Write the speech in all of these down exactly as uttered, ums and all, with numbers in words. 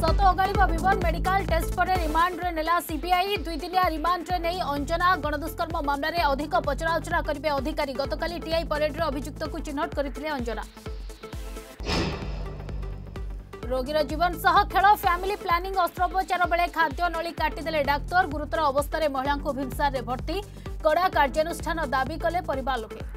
सत अगाड़ब विवन मेडिकल टेस्ट पर रिमांड रे नेला सीबीआई दुई दिनिया रिमांड रे नहीं अंजना गणदुष्कर्म मामलें अधिक पचराउचरा करेंगे अधिकारी गतकाली टीआई परेड अभियुक्त को चिन्हट करते अंजना रोगीर जीवन सह खेल फैमिली प्लानिंग अस्त्रोपचार बेले खाद्य नली काटिदेले डाक्तर गुरुतर अवस्था महिला को भिमसार भर्ती कड़ा कार्यानुष्ठान दाबी कले परिवार लोके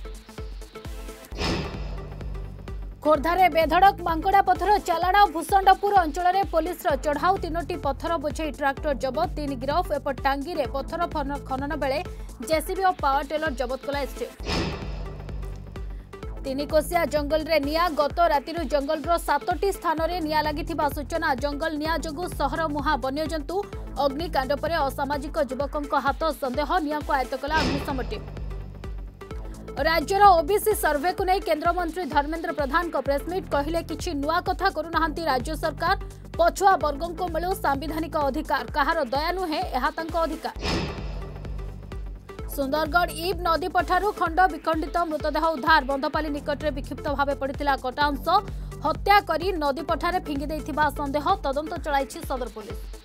खोर्धारे बेधड़क मांकड़ा पथर चालाण भूषंडपुर अंचल में पुलिस चढ़ाऊ तीनोटी पथर बोझे ट्राक्टर जबत तीन गिरफ एपट टांगी रे पथर खनन बेले जेसीबी और पावर टेलर जबत कला एसटीएफ तीन कोसिया जंगल रे निया गत राति जंगल सातटी स्थान में निया लगी सूचना जंगल निया जोगु सहर मुहा वन्यजंतु अग्निकांड पर असामाजिक युवक हाथ संदेह निया को आयत्त कला अग्निशम टीम राज्यर ओबीसी सर्वे को नहीं केंद्र मंत्री धर्मेंद्र प्रधान को प्रेसमिट कहले किछि नुआ कथा करूनाहांती राज्य सरकार पछुआ वर्गों को मिलू सांविधानिक अधिकार कहार दया नुहे एहा तांको अधिकार सुंदरगढ़ इब नदी पठारू खंड विखंडित मृतदेह उद्धार बंधपाली निकट में विक्षिप्त भाव पड़ता कटा अंश हत्या करी नदी पठारे फिंगी देइथिबा संदेह तदंत चलाइछि सदर पुलिस।